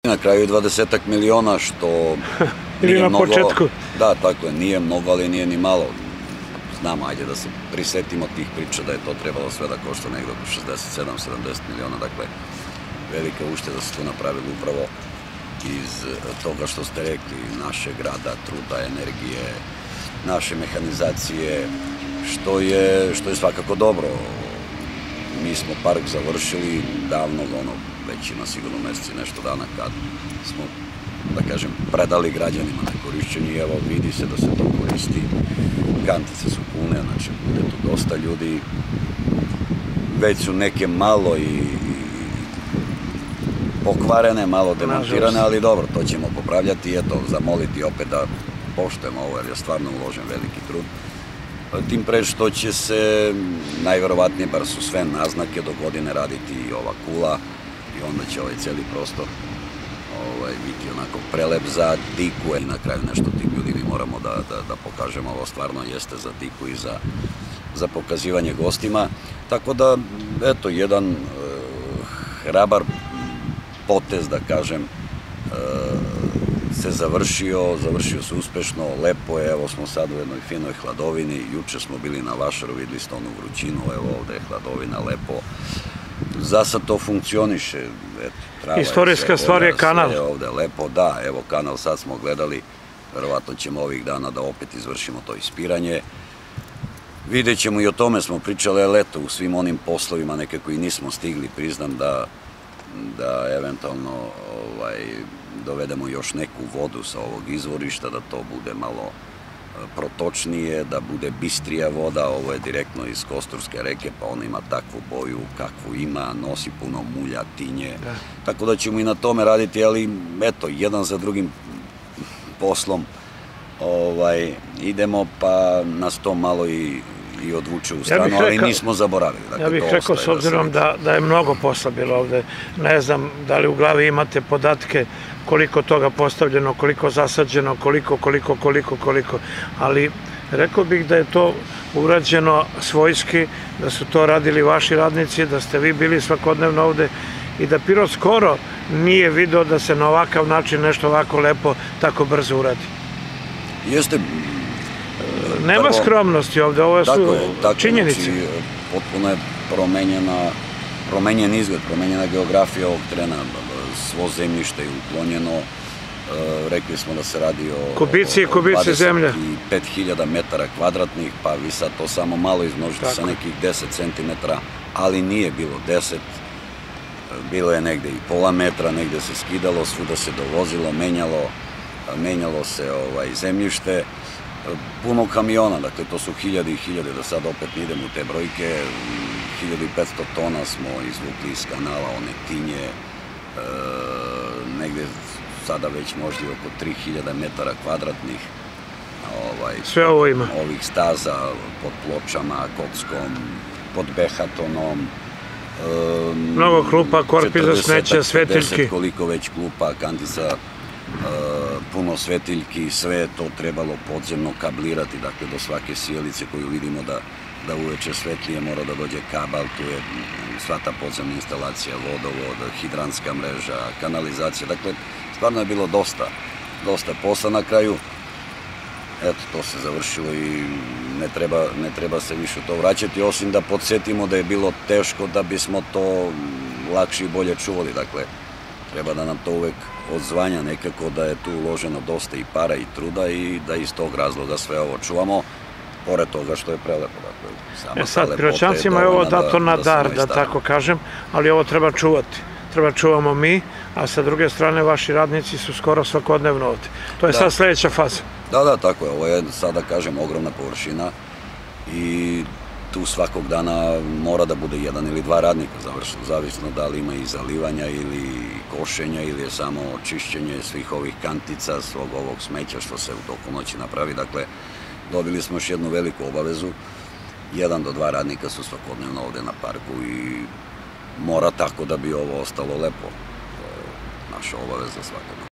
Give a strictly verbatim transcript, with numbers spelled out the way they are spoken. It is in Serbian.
Na kraju je dvadesetak miliona, što ili na početku. Da, tako je, nije mnogo, ali nije ni malo. Znamo, ajde da se prisetimo tih priča da je to trebalo sve da košta negdje oko šezdeset sedam sedamdeset miliona, dakle, velika ušteda se tu napravila upravo iz toga što ste rekli, našeg rada, truda, energije, naše mehanizacije, što je, što je svakako dobro. Mi smo park završili davno, ono, već ima sigurno meseci nešto dana kad smo, da kažem, predali građanima na korišćenje i evo vidi se da se to koristi. Kantice su pune, znači bude tu dosta ljudi. Već su neke malo i pokvarene, malo demontirane, ali dobro, to ćemo popravljati i eto, zamoliti opet da poštujemo ovo, jer je stvarno uložen veliki trud. Tim pre što će se, najverovatnije, bar su sve naznake, do godine raditi i ova kula i onda će ovaj cijeli prostor biti onako prelep za diku i na kraju nešto tim ljudi mi moramo da pokažemo, ovo stvarno jeste za diku i za pokazivanje gostima. Tako da, eto, jedan hrabar potez, da kažem, se završio, završio se uspešno, lepo je, evo smo sad u jednoj finoj hladovini, juče smo bili na Vašaru, videli ste onu vrućinu, evo ovde je hladovina, lepo. Zasad to funkcioniše. Istorijska stvar je kanal. Sve je ovde lepo, da, evo kanal sad smo gledali, verovatno ćemo ovih dana da opet izvršimo to ispiranje. Vidjet ćemo, i o tome smo pričali, ali eto, u svim onim poslovima nekako i nismo stigli, priznam da da eventualno dovedemo još neku vodu sa ovog izvorišta, da to bude malo protočnije, da bude bistrija voda. Ovo je direktno iz Kosturske reke, pa ona ima takvu boju kakvu ima, nosi puno mulja, tinje, tako da ćemo i na tome raditi, ali eto, jedan za drugim poslom idemo, pa nas to malo i i odvuče u stranu, ali nismo zaboravili. Ja bih rekao, s obzirom da je mnogo posla bilo ovde, ne znam da li u glavi imate podatke koliko toga postavljeno, koliko zasađeno, koliko, koliko, koliko, koliko, ali rekao bih da je to urađeno svojski, da su to radili vaši radnici, da ste vi bili svakodnevno ovde i da Pirot skoro nije video da se na ovakav način nešto ovako lepo tako brzo uradi. Jeste. Nema skromnosti ovde, ovo su činjenice. Potpuno je promenjen izgled, promenjena geografija ovog terena, svo zemljište je uklonjeno, rekli smo da se radi o dvadeset pet hiljada metara kvadratnih, pa vi sad to samo malo izmnožite sa nekih deset centimetara, ali nije bilo deset, bilo je negde i pola metra, negde se skidalo, svuda se dovozilo, menjalo, menjalo se zemljište, puno kamiona, dakle to su hiljade i hiljade, da sad opet ne idemo u te brojke, hiljadu i petsto tona smo izvukli iz kanala, one tinje, negde sada već možda oko tri hiljade metara kvadratnih ovih staza pod pločama, kockom, pod behatonom, mnogo klupa, korpi za smeće, svetiljki, koliko već klupa, kantica, puno svetiljki, sve je to trebalo podzemno kablirati, dakle do svake sjelice koju vidimo da uveče svetlije mora da dođe kabel, tu je sva ta podzemna instalacija, vodovod, hidranska mreža, kanalizacija, dakle stvarno je bilo dosta, dosta posla na kraju. Eto, to se završilo i ne treba se više to vraćati, osim da podsjetimo da je bilo teško da bismo to lakše i bolje čuvali, dakle treba da nam to uvek odzvanja nekako, da je tu uloženo dosta i para i truda i da iz tog razloga sve ovo čuvamo, pored toga što je prelepo. E sad, Piroćancima je ovo dato na dar, da tako kažem, ali ovo treba čuvati. Treba čuvamo mi, a sa druge strane vaši radnici su skoro svakodnevno ovde. To je sad sledeća faza. Da, da, tako je. Ovo je, sad da kažem, ogromna površina i tu svakog dana mora da bude jedan ili dva radnika završeno, zavisno da li ima i zalivanja ili košenja ili je samo očišćenje svih ovih kantica, svog ovog smeća što se u toku noći napravi. Dakle, dobili smo još jednu veliku obavezu, jedan do dva radnika su svakodnevno ovde na parku i mora tako da bi ovo ostalo lepo. To je naša obaveza svakako.